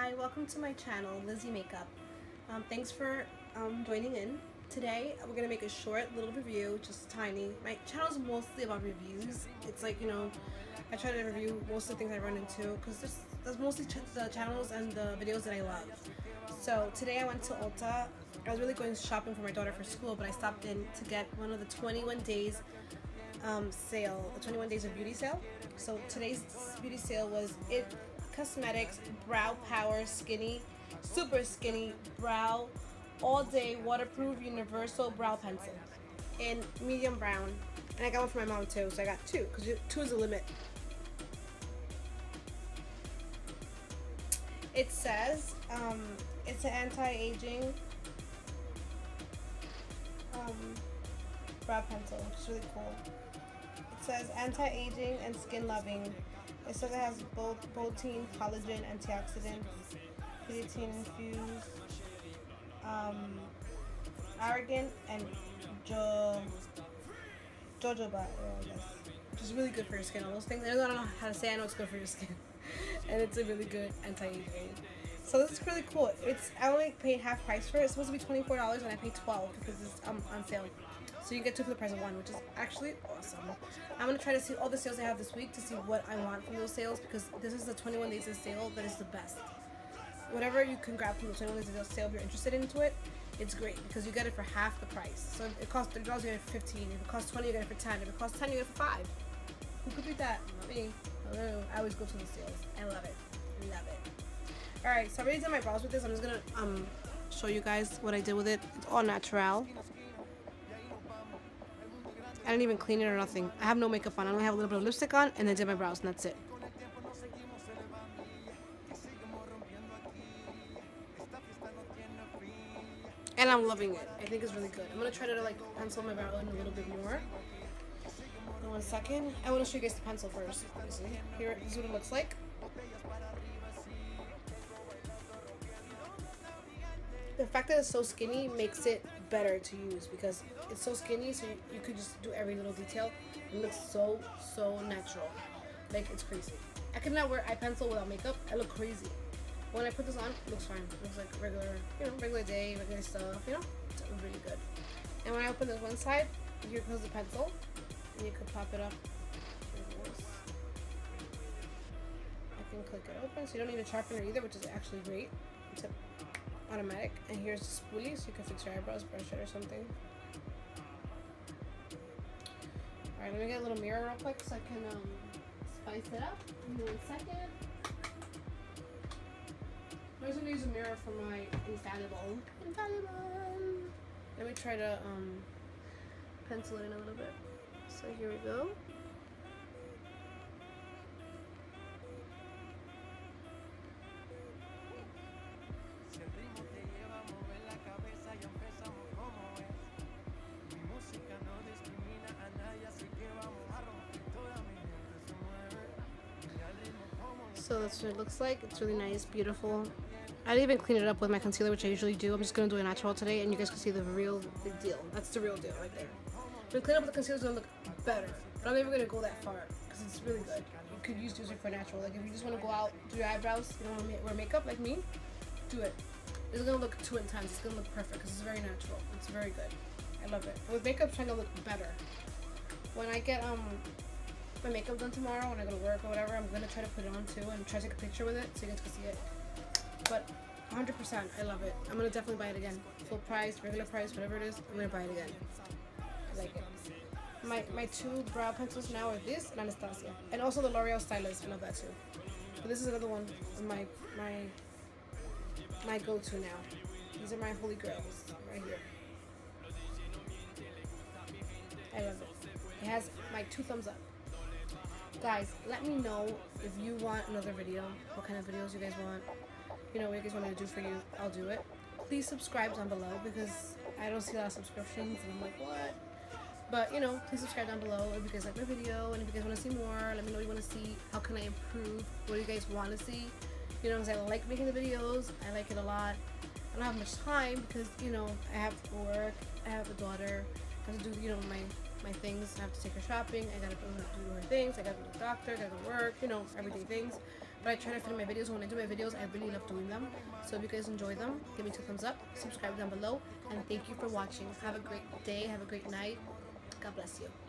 Hi, welcome to my channel, Lizzie Makeup. Thanks for joining in. Today we're gonna make a short little review, just tiny. My channel is mostly about reviews. It's like, you know, I try to review most of the things I run into because there's mostly the channels and the videos that I love. So today I went to Ulta. I was really going shopping for my daughter for school, but I stopped in to get one of the 21 days sale, the 21 days of beauty sale. So today's beauty sale was IT Cosmetics Brow Power Skinny, Super Skinny Brow All Day Waterproof Universal Brow Pencil in medium brown. And I got one for my mom too, so I got two because two is the limit. It says it's an anti-aging brow pencil, which is really cool. It says anti-aging and skin loving. It says it has both biotin, collagen, antioxidants, biotin infused, argan, and jojoba oil, I guess, which is really good for your skin. All those things. I don't know how to say. I know it's good for your skin, and it's a really good anti-aging. So this is really cool. I only paid half price for it. It's supposed to be $24, and I paid $12 because it's on sale. So you get two for the price of one, which is actually awesome. I'm going to try to see all the sales I have this week to see what I want from those sales, because this is the 21 days of sale that is the best. Whatever you can grab from the 21 days of sale, if you're interested into it, it's great because you get it for half the price. So if it costs $30, you get it for $15. If it costs $20, you get it for $10. If it costs $10, you get it for $5. Who could beat that? Not me. Hello. I always go to the sales. I love it. Love it. Alright, so I already did my brows with this. I'm just going to show you guys what I did with it. It's all natural. I didn't even clean it or nothing. I have no makeup on. I only have a little bit of lipstick on, and I did my brows, and that's it. And I'm loving it. I think it's really good. I'm going to try to like pencil my brow in a little bit more. In 1 second. I want to show you guys the pencil first, obviously. Here is what it looks like. The fact that it's so skinny makes it better to use because it's so skinny, so you could just do every little detail. It looks so natural. Like, it's crazy. I could not wear eye pencil without makeup. I look crazy. When I put this on, it looks fine. It looks like regular, you know, regular day, regular stuff, you know? It's really good. And when I open this one side, here goes the pencil. And you could pop it up. I can click it open, so you don't need a sharpener either, which is actually great. It's automatic. And here's the spoolie, so you can fix your eyebrows, brush it or something. Alright, let me get a little mirror real quick so I can spice it up. Give me 1 second. I'm just gonna use a mirror for my infallible. Let me try to pencil it in a little bit. So here we go. So that's what it looks like. It's really nice, beautiful. I didn't even clean it up with my concealer, which I usually do. I'm just going to do a natural today, and you guys can see the real big deal. That's the real deal right there. If you clean up with the concealer, it's going to look better. But I'm never going to go that far because it's really good. You could use it for natural. Like, if you just want to go out, do your eyebrows, you don't want to wear makeup like me, do it. It's going to look too intense. It's going to look perfect because it's very natural. It's very good. I love it. But with makeup, it's trying to look better. When I get my makeup done tomorrow, when I go to work or whatever, I'm going to try to put it on too and try to take a picture with it so you guys can see it. But 100%, I love it. I'm going to definitely buy it again. Full price, regular price, whatever it is, I'm going to buy it again. I like it. My two brow pencils now are this and Anastasia. And also the L'Oreal Stylist. I love that too. But this is another one of my go-to now. These are my holy grails right here. I love it. It has my 2 thumbs up. Guys, let me know if you want another video, what kind of videos you guys want, you know, what you guys want me to do for you. I'll do it. Please subscribe down below because I don't see a lot of subscriptions and I'm like, what? But, you know, please subscribe down below if you guys like my video, and if you guys want to see more, let me know what you want to see. How can I improve? What do you guys want to see? You know, because I like making the videos. I like it a lot. I don't have much time because, you know, I have work, I have a daughter, I have to do, you know, my things. I have to take her shopping, I gotta do her things, I gotta go to the doctor, I gotta go to work, you know, everyday things. But I try to fit in my videos. When I do my videos, I really love doing them. So if you guys enjoy them, give me 2 thumbs up, subscribe down below, and thank you for watching. Have a great day, have a great night. God bless you.